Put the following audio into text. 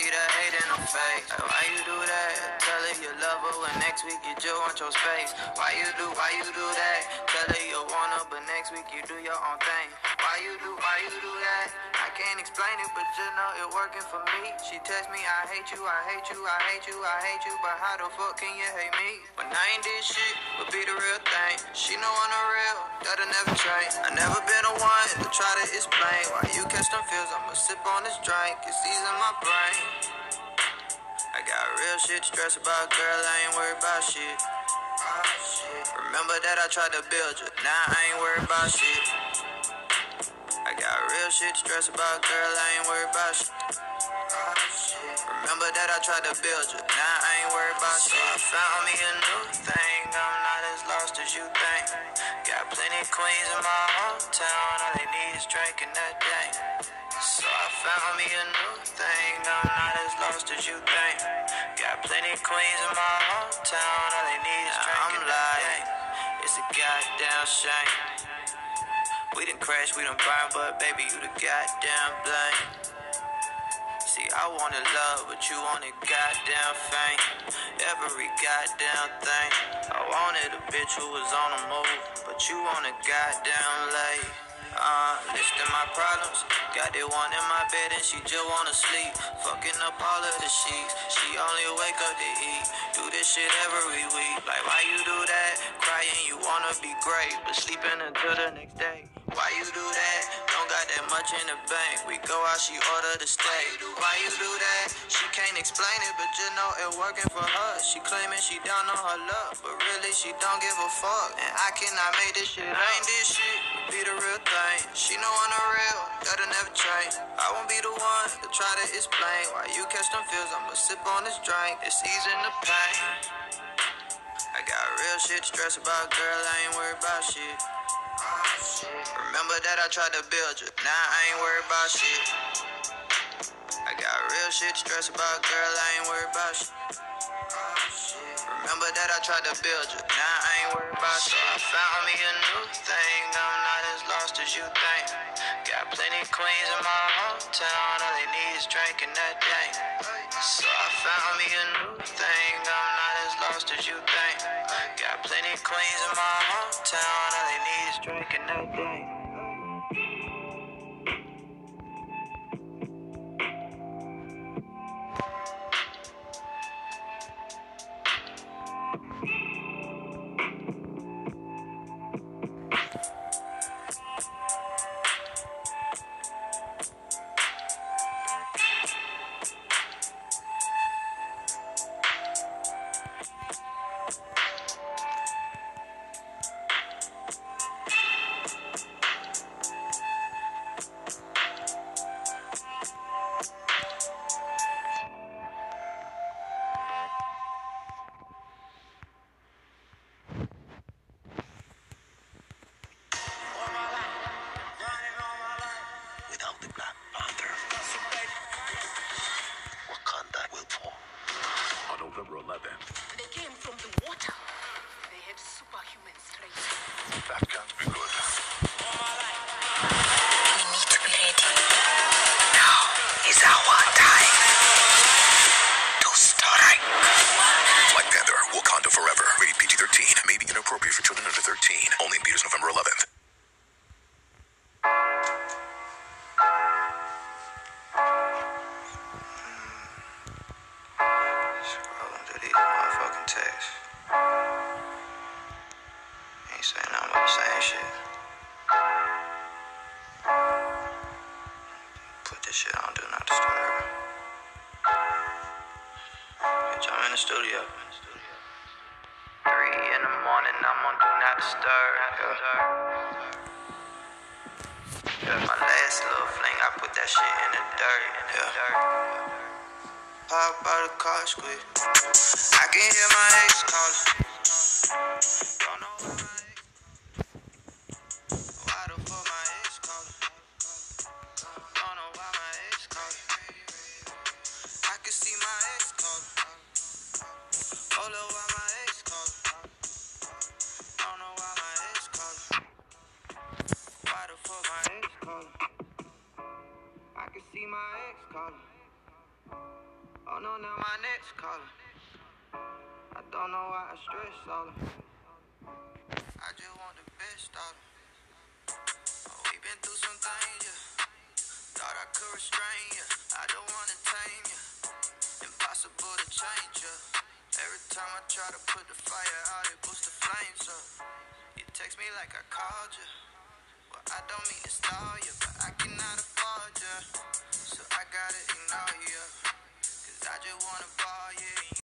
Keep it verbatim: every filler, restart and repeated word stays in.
see the hate in her face. Like, why you do that? Tell her you love her when next week you just want your space. Why you do, why you do that? Tell her you want her, but next week you do your own thing. Why you do, why you do that? I can't explain it, but just know it working for me. She text me, I hate you, I hate you, I hate you, I hate you, but how the fuck can you hate me? When I ain't did shit, would be the real thing. She know I'm the real, that'll never change. I never been the one to try to explain why you catch them feels. I'ma sip on this drink, it's easing my brain. I got real shit to stress about, girl, I ain't worried about shit. Oh, shit. Remember that I tried to build you, now I ain't worried about shit. I got real shit to stress about, girl, I ain't worried about shit. Oh, shit. Remember that I tried to build you, now I ain't worried about shit. So I found me a new thing, I'm not as lost as you think. Got plenty queens in my hometown, all they need is drinking that day. So I found me a new thing, I'm not as lost as you think. Got plenty queens in my hometown, all they need is drinking that day. It's a goddamn shame. We done crashed, we done burned, but baby, you the goddamn blame. See, I wanted love, but you wanted goddamn fame. Every goddamn thing. I wanted a bitch who was on the move, but you wanted goddamn lay. Uh, listing my problems. Got that one in my bed and she just wanna sleep. Fucking up all of the sheets. She only wake up to eat. Do this shit every week. Like, why you do that? Crying, you wanna be great, but sleeping until the next day. Why you do that? Don't got that much in the bank. We go out, she order the steak. Why you do that? She can't explain it, but just know it working for her. She claiming she down on her luck, but really she don't give a fuck. And I cannot make this shit. I ain't this shit, be the real thing. She know I'm the real, that'll never change. I won't be the one to try to explain why you catch them feels. I'ma sip on this drink, it's easing the pain. I got real shit to stress about, girl, I ain't worried about shit. Oh, shit. Remember that I tried to build you, now I ain't worried about shit. I got real shit to stress about, girl, I ain't worried about shit. Oh, shit. Remember that I tried to build you, now I ain't worried about shit. So I found me a new thing, I'm not as lost as you think. Got plenty queens in my hometown, all they need is drinking that day. So I found me a new thing, I'm not as lost as you think. Got plenty queens in my hometown, all they need is drinking that day. November eleventh. They came from the water. They had superhuman strength. That can't be good. We need to be ready. Now is our time to strike. Black Panther, Wakanda Forever. Rated P G thirteen. May be inappropriate for children under thirteen. Only in theaters November eleventh. Scrolling through these motherfucking texts. Ain't saying nothing but the same shit. Put this shit on Do Not Disturb. Bitch, I'm in the studio. Three in the morning, I'm on Do Not Disturb. Yeah. Yeah, my last little fling, I put that shit in the dirt. Yeah. Pop out the car, squeeze. I can hear my ex calling. Don't know why my ex. Why the fuck my ex calling? Don't know why my ex calling. I can see my ex calling. Hold up, why my ex calling? Don't know why my ex calling. Why the fuck my ex calling? I can see my ex calling. Oh no, now my next caller. I don't know why I stress all of. I just want the best out of. Oh, we been through some things, yeah. Thought I could restrain you. I don't wanna tame you. Impossible to change you. Every time I try to put the fire out, it boosts the flames up. You text me like I called you. Well, I don't mean to stall you, but I cannot afford you. So I gotta ignore you. Cause I just wanna ball you.